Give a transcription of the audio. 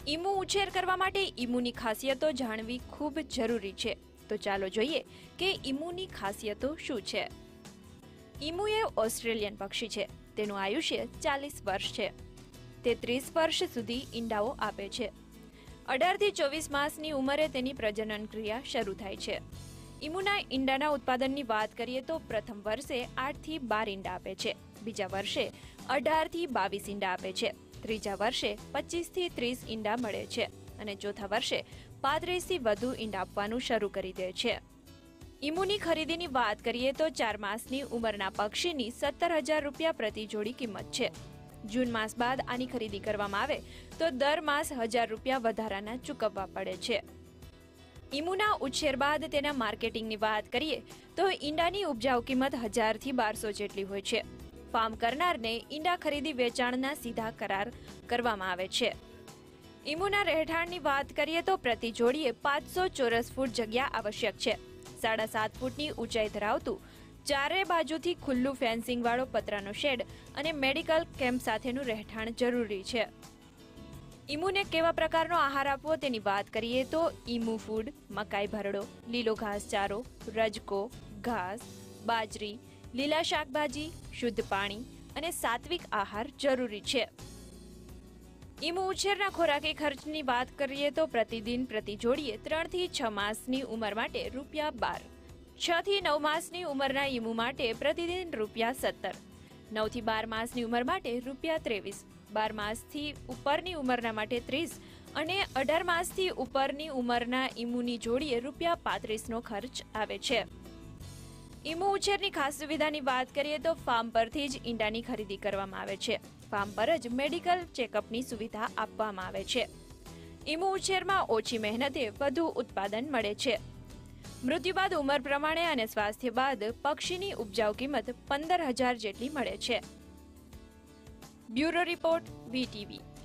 Emu ઉછેર કરવા માટે ઈમુની ખાસિયતો જાણવી ખૂબ જરૂરી છે. તો ચાલો જોઈએ કે ઈમુની ખાસિયતો શું છે. ઈમુ એ ઓસ્ટ્રેલિયન પક્ષી છે. તેનું આયુષ્ય 40 વર્ષ છે. તે 30 વર્ષ સુધી ઈંડાઓ આપે છે. 18 થી 24 માસની ઉંમરે તેની પ્રજનન ક્રિયા શરૂ થાય છે. ઈમુના ઈંડાના ઉત્પાદનની વાત કરીએ તો પ્રથમ વર્ષે 8 થી 12 ઈંડા આપે છે. બીજા વર્ષે 18 થી 22 ઈંડા આપે છે. ત્રીજા વર્ષે 25 થી 30 ઈંડા મળે છે અને ચોથા વર્ષે 35 થી વધુ ઈંડા આપવાનું શરૂ કરી દે છે. ઈમુની ખરીદીની વાત કરીએ તો 4 માસની ઉંમરના પક્ષીની 17,000 રૂપિયા પ્રતિ જોડી કિંમત છે. જૂન માસ બાદ આની ખરીદી કરવામાં આવે તો દર માસ 1,000 રૂપિયા વધારાના ચૂકવવા પડે છે. ઈમુના ઉછેર બાદ તેના માર્કેટિંગની વાત કરીએ તો ઈંડાની ઉપજાઉ કિંમત 1,000 થી 1,200 જેટલી હોય છે. ફાર્મ કરનારને ઈંડા ખરીદી વેચાણના સીધા કરાર કરવામાં આવે છે. ઈમુના રહેઠાણની વાત કરીએ તો પ્રતિ જોડીએ 500 ચોરસ ફૂટ જગ્યા આવશ્યક છે. 7.5 ફૂટની ઊંચાઈ ધરાવતું ચારે બાજુથી ખુલ્લું ફેન્સિંગ વાળો પતરાનો શેડ અને મેડિકલ કેમ્પ સાથેનું રહેઠાણ જરૂરી છે. ઈમુને કેવા પ્રકારનો આહાર આપવો તેની વાત કરીએ તો ઈમુ ફૂડ, મકાઈ ભરડો, લીલો ઘાસચારો, રજકો, ઘાસ, બાજરી, લીલા શાકભાજી, શુદ્ધ પાણી અને સાત્વિક આહાર જરૂરી છે. ઈમુ ઉછેરના ખોરાકી ખર્ચની વાત કરીએ તો પ્રતિદિન પ્રતિ જોડીએ 3 થી 6 માસની ઉંમર માટે ₹12, 6 થી 9 માસની ઉંમરના ઈમુ માટે પ્રતિદિન ₹17, 9 થી 12 માસની ઉંમર માટે ₹23, 12 માસથી ઉપરની ઉંમરના માટે 30 અને 18 માસથી ઉપરની ઉંમરના ઈમુની જોડીએ ₹35નો ખર્ચ આવે છે. ઈમુ ઉછેરની ખાસ સુવિધાની વાત કરીએ તો ફાર્મ પરથી જ ઈંડાની ખરીદી કરવામાં આવે છે. ફાર્મ પર જ મેડિકલ ચેકઅપની સુવિધા આપવામાં આવે છે. ઈમુ ઉછેરમાં ઓછી મહેનતે વધુ ઉત્પાદન મળે છે. મૃત્યુ બાદ ઉંમર પ્રમાણે અને સ્વાસ્થ્ય બાદ પક્ષીની ઉપજાઉ કિંમત 15,000 જેટલી મળે છે. Bureau report, VTV.